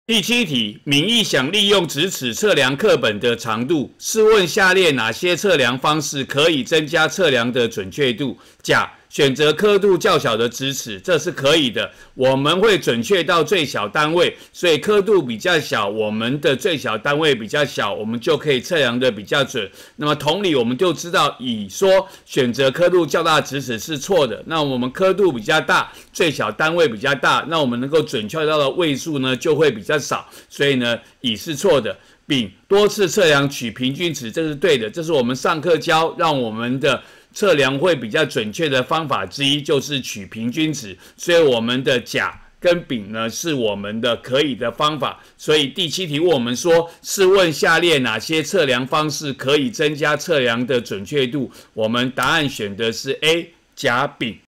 第7题，民意想利用直尺测量课本的长度，试问下列哪些测量方式可以增加测量的准确度？甲，选择刻度较小的直尺，这是可以的。我们会准确到最小单位，所以刻度比较小，我们的最小单位比较小，我们就可以测量的比较准。那么同理，我们就知道，乙说选择刻度较大直尺是错的。那我们刻度比较大，最小单位比较大，那我们能够准确到的位数呢就会比较少。所以呢，乙是错的。丙，多次测量取平均值，这是对的。这是我们上课教让我们的测量会比较准确的方法之一，就是取平均值。所以我们的甲跟丙呢是我们的可以的方法。所以第7题问我们说，试问下列哪些测量方式可以增加测量的准确度？我们答案选的是 A， 甲、丙。